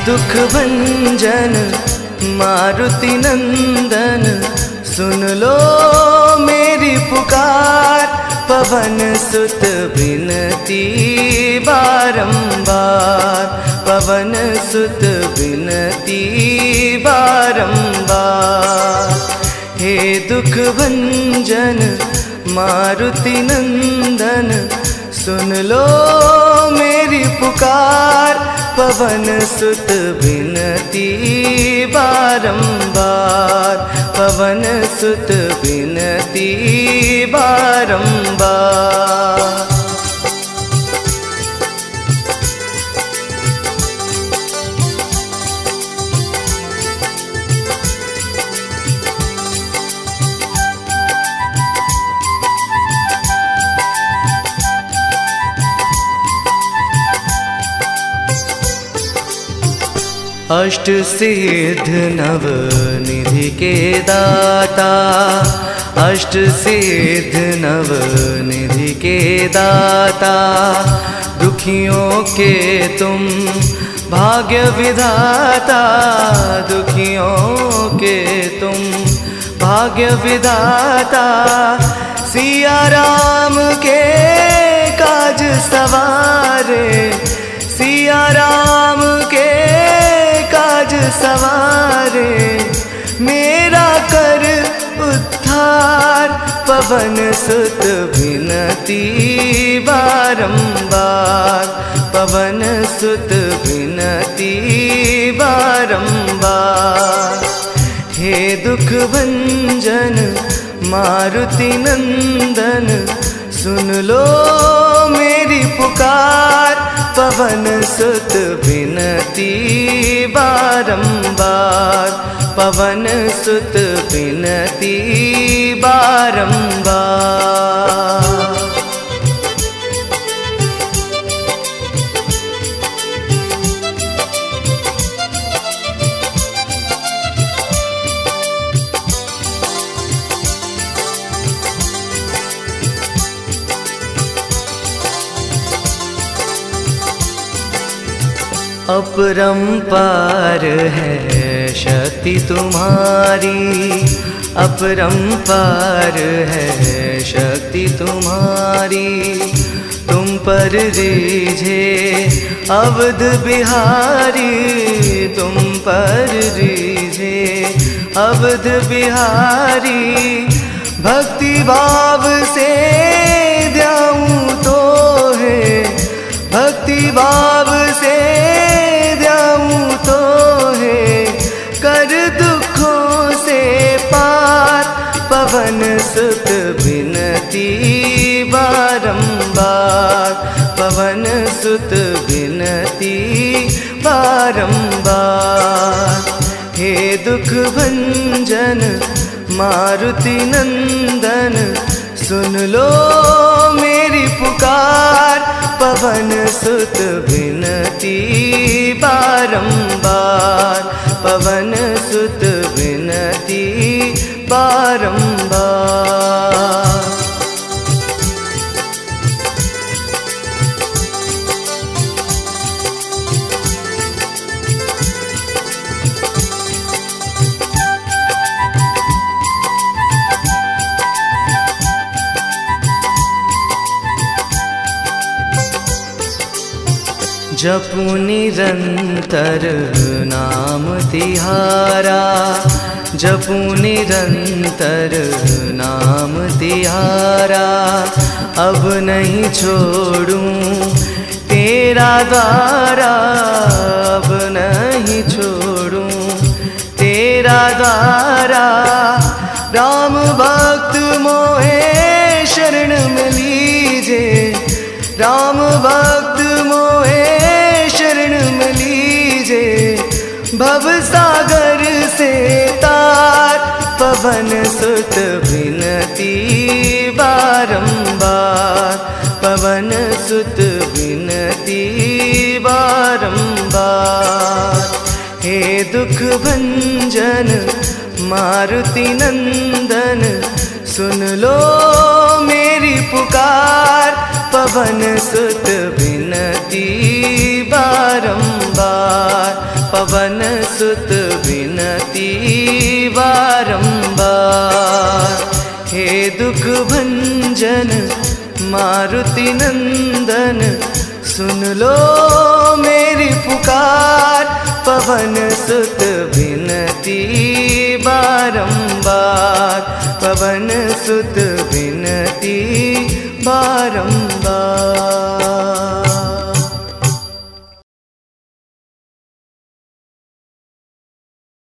दुख भंजन मारुति नंदन, सुन लो मेरी पुकार। पवन सुत बिनती बारंबार, पवन सुत बिनती बारंबार। हे दुख भंजन मारुति नंदन, सुन लो मेरी पुकार। पवन सुत बिनती बारंबार, पवन सुत बिनती बारंबार। अष्ट सिद्ध नव निधि के दाता, अष्ट सिद्ध नव निधि के दाता। दुखियों के तुम भाग्य विधाता, दुखियों के तुम भाग्य विधाता। सिया राम के काज सवारे, सिया राम के काज सवारे। मेरा कर उद्धार, पवन सुत बिनती बारंबार, पवन सुत बिनती बारंबार। हे दुख भंजन मारुति नंदन, सुन लो मेरी पुकार। पवन सुत बिनती बारंबार, पवन सुत बिनती बारंबार। अपरंपार है शक्ति तुम्हारी, अपरंपार है शक्ति तुम्हारी। तुम पर रीझे अवध बिहारी, तुम पर रीझे अवध बिहारी। भक्ति भाव से द्याऊं तो है, भक्ति भाव से तो है। कर दुखों से पार, पवन सुत बिनती बारंबार, पवन सुत बिनती बारंबार। हे दुख भंजन मारुति नंदन, सुन लो मेरी पुकार। पवन सुत बिनती बारंबार, पवन सुत बिनती बारंबार। जपू निरंतर नाम तिहारा, जपू निरंतर नाम तिहारा। अब नहीं छोड़ूं तेरा द्वारा, अब नहीं छोड़ूं तेरा द्वारा। राम भक्त मोहे शरण में लीजे, राम भक्त मोहे शरण में लीजे। भव सागर से तार, पवन सुत बिनती बारंबार, पवन सुत बिनती बारंबार। हे दुख भंजन मारुति नंदन, सुन लो मेरी पुकार। पवन सुत बिनती बारंबार, सुत विनती बारंबार। हे दुख भंजन मारुति नंदन, सुन लो मेरी पुकार। पवन सुत विनती बारंबार, पवन सुत विनती बारंबार।